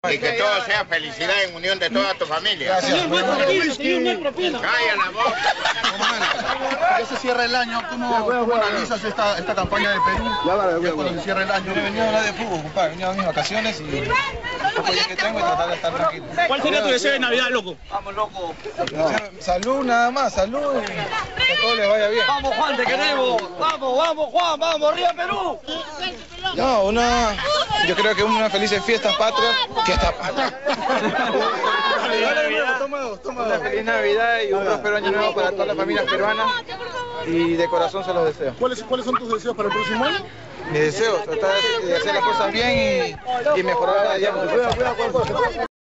Y que todo sea felicidad en unión de toda tu familia. Gracias. Señor, no hay propina. Calla la boca. Ya se cierra el año, ¿cómo analizas esta campaña de Perú? Ya cuando se cierra el año. Yo he venido a hablar de fútbol, compadre. He venido a mis vacaciones y el poco que tengo y tratar de estar tranquilo. ¿Cuál sería tu deseo de Navidad, loco? Vamos, loco. Salud nada más, salud y que todo les vaya bien. Vamos, Juan, te queremos. Vamos, Juan, vamos, arriba Perú. No, yo creo que una feliz fiesta patria. Una feliz Navidad y un próspero año nuevo para todas las familias peruanas. Y de corazón se los deseo. ¿Cuáles son tus deseos para el próximo año? Mis deseos, tratar de hacer las cosas bien y mejorar cada día.